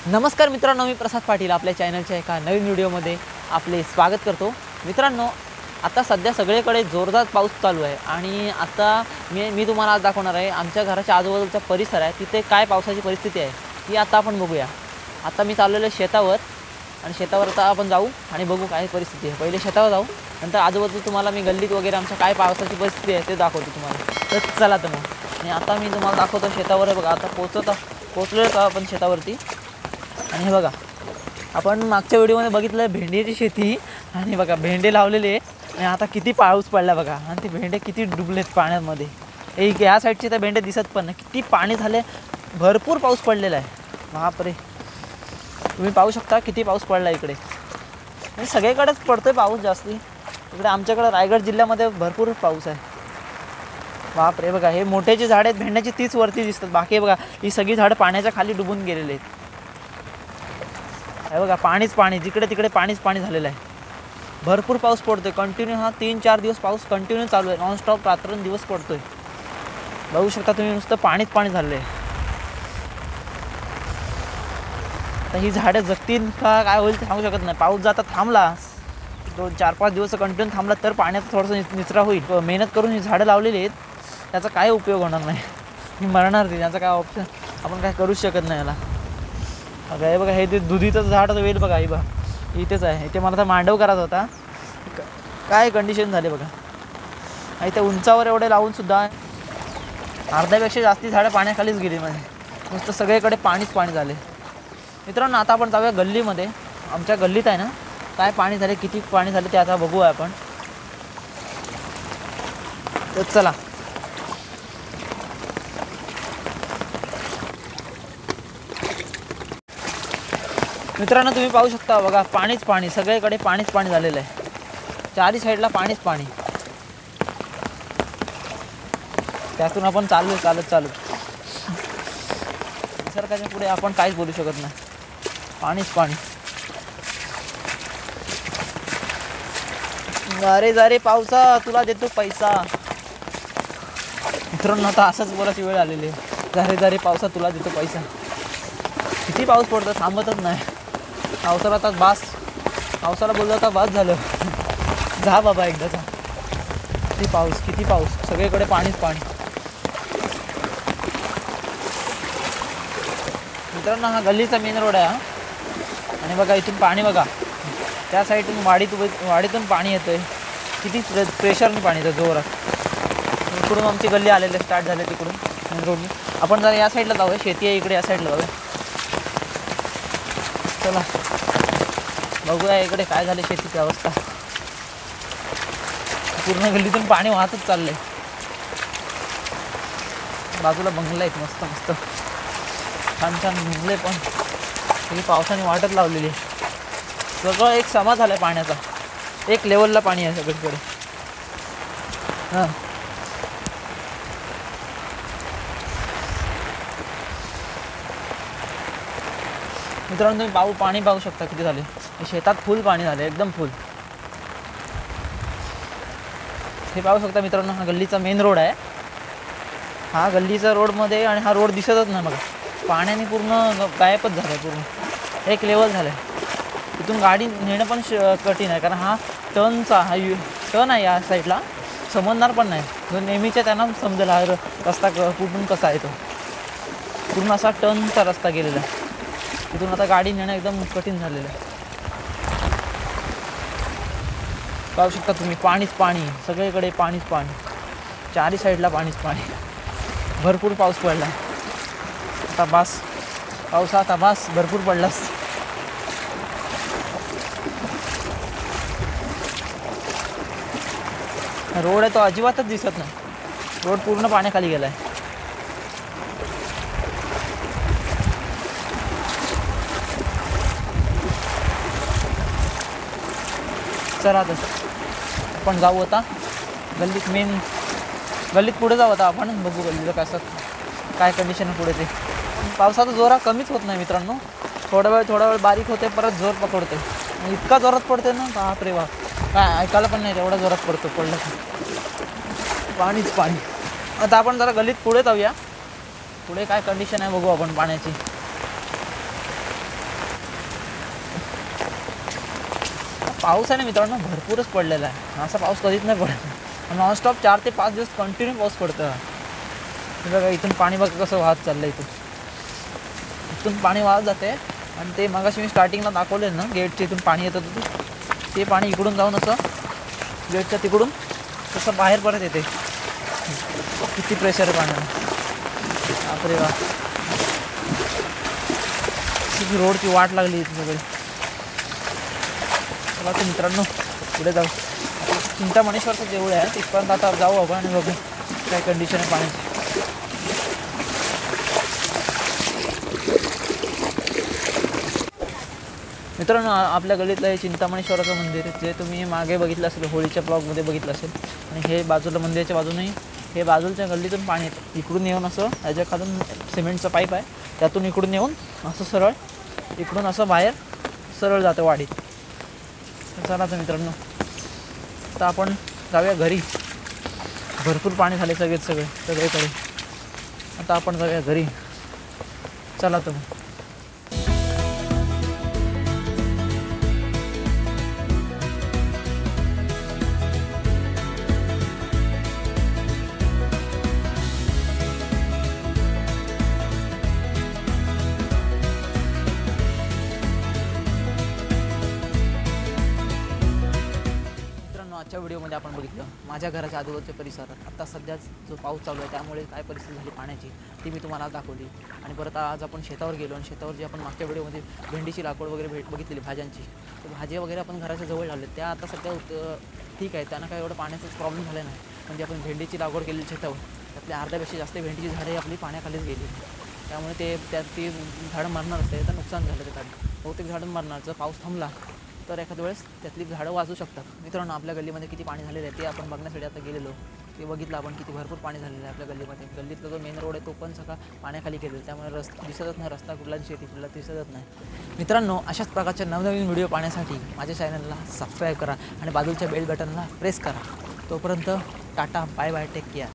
नमस्कार मित्रांनो, मी प्रसाद पाटील आपल्या चॅनलच्या एका नवीन व्हिडिओमध्ये आपले स्वागत करतो। मित्रांनो, आता सध्या सगळीकडे जोरदार पाऊस चालू आहे आणि आता मी तुम्हाला आज दाखवणार आहे आमच्या घराच्या आजूबाजूचा परिसर आहे तिथे काय पावसाची परिस्थिती आहे ती आता आपण बघूया। आता मी चाललेलो आहे शेतावर आणि शेतावर आता आपण जाऊ आणि बघू काय परिस्थिती आहे। पहिले शेतावर जाऊ, नंतर आजूबाजू तुम्हाला मी गल्लीत वगैरे आमच्या काय पावसाची परिस्थिती आहे ते दाखवतो तुम्हाला। तर चला तर मग। आणि आता मी तुम्हाला दाखवतो शेतावर बघा। आता पोहोचलो का आपण शेतावरती। आणि हे बघा, आपण मागच्या व्हिडिओमध्ये बघितलं भेंडीची शेती आणि बघा भेंडे लावलेले आहे आणि आता किती पाऊस पडला बघा आणि ते भेंडे किती डुबलेत पाण्यामध्ये। एक या साईडचे तर भेंडे दिसत पण नाही, किती पाणी झाले, भरपूर पाऊस पडलेला आहे। बापरे, तुम्ही पाहू शकता किती पाऊस पडला इकडे। म्हणजे सगळीकडेच पडतोय पाऊस जास्ती। इकडे आमच्याकडे रायगड जिल्ह्यामध्ये भरपूर पाऊस आहे। बापरे, बघा हे मोठे जे झाड आहेत भेंड्याची तीच वरती दिसतात, बाकी बघा ही सगळी झाडं पाण्याच्या खाली डुबून गेलेले आहेत। हे बघा पाणीच पाणी, जिकडे तिकडे पाणीच पाणी झालेलं आहे। भरपूर पाऊस पडतोय कंटिन्यू, हा 3-4 दिवस पाऊस कंटिन्यू चालू आहे, नॉनस्टॉप रात्रंदिवस पडतोय। बघू शकता तुम्ही, नुसतं पाणीच पाणी झालं आहे। आता ही झाडं जगतील का काय होईल ते सांगू शकत नाही। पाऊस जाता थांबला, 2-4-5 दिवस कंटिन्यू थांबला तर पाण्याचा थोडंसं निचरा होईल। मेहनत करून ही झाडं लावलेली आहेत, त्याचा काय उपयोग होणार नाही, ही मरणार ती, त्याचा काय ऑप्शन आपण काय करूच शकत नाही याला। बघा हे बघा, हे ते दुधीचं झाड वेल बघा, ही बघा इथेच आहे। इथे मला तर मांडव करायचा होता, काय कंडिशन झाले बघा। इथे उंचावर एवढे लावून सुद्धा अर्ध्यापेक्षा जास्ती झाडं पाण्याखालीच गेली, म्हणजे नुसतं सगळीकडे पाणीच पाणी झाले। मित्रांनो, आता आपण जाऊया गल्लीमध्ये। आमच्या गल्लीत आहे ना काय पाणी झाले, किती पाणी झाले ते आता बघूया आपण। तर चला। मित्रांनो, तुम्ही पाहू शकता बघा पाणीच पाणी, सगळीकडे पाणीच पाणी झालेलं आहे, चारही साईडला पाणीच पाणी। त्यातून आपण चालत निसर्गाच्या पुढे आपण काहीच बोलू शकत नाही, पाणीच पाणी। अरे जा रे पावसा, तुला देतो पैसा। मित्रांनो, आता असंच बोलायची वेळ आलेली आहे, जा रे पावसा, तुला देतो पैसा। किती पाऊस पडतो, थांबतच नाही। पावसाला आता बास, पावसाला बोललो आता बास झालं, जा बाबा एकदाचा। किती पाऊस, सगळीकडे पाणीच पाणी। मित्रांनो, हा गल्लीचा मेन रोड आहे हा। आणि बघा इथून पाणी बघा, त्या साईडून वाडीतून पाणी येतंय, किती प्रेशरने पाणी येतं जोरात। इकडून आमची गल्ली आलेली स्टार्ट झाले तिकडून मेन रोडने। आपण जरा या साईडला जाऊया, शेती आहे इकडे, या साईडला जाऊया। चला बघूया इकडे काय झाले शेतीची अवस्था। पूर्ण गल्लीतून पाणी वाहतच चाललंय। बाजूला बंगला आहेत मस्त मस्त, छान छान बंगले, पण ही पावसाने वाटत लावलेली आहे। सगळं एक समा झालाय पाण्याचा, एक लेवलला पाणी आहे सगळीकडे। हां, मित्रांनो तुम्ही पाणी पाहू शकता किती झाले, शेतात फुल पाणी झाले, एकदम फुल। हे पाहू शकता मित्रांनो, हा गल्लीचा मेन रोड आहे। हा गल्लीचा रोडमध्ये आणि हा रोड दिसतच नाही बघा, पाण्याने पूर्ण गायबच झालं, पूर्ण एक लेवल झालं आहे। इथून गाडी नेणं पण कठीण आहे, कारण हा टर्न आहे, या साईडला समजणार पण नाही। जो नेहमीच्या त्यांना समजेल हा रस्ता कुठून कसा आहे, तो पूर्ण असा टर्नचा रस्ता गेलेला आहे। इथून आता गाडी नेणं एकदम कठीण झालेलं आहे। पाहू शकता तुम्ही, पाणीच पाणी, सगळीकडे पाणीच पाणी, चारही साईडला पाणीच पाणी। भरपूर पाऊस पडला आता बास, पावसा आता बास, भरपूर पडलास। रोड आहे तो अजिबातच दिसत नाही, रोड पूर्ण पाण्याखाली गेलाय। चला तर आपण जाऊ आता गल्लीत पुढे जाऊ आता आपण, बघू गल्लीला कसं काय कंडिशन पुढे ते। पावसाचा जोरा कमीच होत नाही मित्रांनो, थोडा वेळ बारीक होते, परत जोर पकडते, इतका जोरात पडते ना, बापरे बाप, काय ऐकायला पण नाही तेवढा जोरात पडलं की पाणीच पाणी। आता आपण जरा गल्लीत पुढे जाऊया, पुढे काय कंडिशन आहे बघू आपण पाण्याची। पाऊस आहे ना मित्रांनो भरपूरच पडलेला आहे. असा पाऊस कधीच नाही पडत. नॉनस्टॉप 4 ते 5 दिवस कंटिन्यू पाऊस पडतं. हे बघा इथून पाणी बघा कसं वाहत चाललं. इथून पाणी वाहत जाते आणि ते मगाशी मी स्टार्टिंगला दाखवले ना गेटच्या इथून पाणी येत होतं ते पाणी इकडून जाऊन असं गेटच्या तिकडून तसं बाहेर परत येते. किती प्रेशर आहे पाण्याला. बापरे वा. किती रोडची वाट लागली इथे सगळी. चला तर मित्रांनो पुढे जाऊ. चिंतामणेश्वरचं जेवढं आहे तिथपर्यंत आता जाऊ आपण आणि बघू काय कंडिशन आहे पाण्याची. मित्रांनो आपल्या गल्लीतलं हे चिंतामणेश्वराचं मंदिर जे तुम्ही मागे बघितलं असेल होळीच्या ब्लॉगमध्ये बघितलं असेल. आणि हे बाजूला मंदिराच्या बाजूनही हे बाजूच्या गल्लीतून पाणी येतं. इकडून येऊन असं याच्या खालून सिमेंटचं पाईप आहे त्यातून इकडून येऊन असं सरळ इकडून असं बाहेर सरळ जातं वाडीत. चला तर मित्रांनो आता आपण जाऊया घरी. भरपूर पाणी झाले सगळीकडे. आता आपण जाऊया घरी. चला तर मग. आजच्या व्हिडिओमध्ये आपण बघितलं माझ्या घराच्या आजूबाजूच्या परिसरात आता सध्या जो पाऊस चालू आहे त्यामुळे काय परिस्थिती झाली पाण्याची ती मी तुम्हाला दाखवली. आणि परत आज आपण शेतावर गेलो आणि शेतावर जी आपण मागच्या व्हिडिओमध्ये भेंडीची लागवड वगैरे बघितलेली भाज्यांची तर भाज्या वगैरे आपण घराच्या जवळ लावले त्या आता सध्या ठीक आहे. त्यांना काही एवढं पाण्याचाच प्रॉब्लेम झाला नाही. म्हणजे आपण भेंडीची लागवड केलेली शेतावर त्यातल्या अर्ध्यापेक्षा जास्त भेंडीची झाडे आपली पाण्याखालीच गेली. त्यामुळे ती झाडं मरणार असते तर नुकसान झालं ते झाडं बहुतेक झाडं मरणार. जर पाऊस थांबला तर एखाद्या वेळेस त्यातली झाडं वाचू शकतात. मित्रांनो आपल्या गल्लीमध्ये किती पाणी झालेलं आहे ते आपण बघण्यासाठी आता गेलेलो. ते बघितलं आपण किती भरपूर पाणी झालेलं आहे आपल्या गल्लीमध्ये. गल्लीतला जो मेन रोड आहे तो पण सगळा पाण्याखाली गेलेला त्यामुळे रस्ता दिसतच नाही. रस्ता कुठला शेती कुठला दिसतच नाही. मित्रांनो अशाच प्रकारच्या नवनवीन व्हिडिओ पाहण्यासाठी माझ्या चॅनलला सबस्क्राईब करा आणि बाजूच्या बेल बटनला प्रेस करा. तोपर्यंत tata bye bye take care.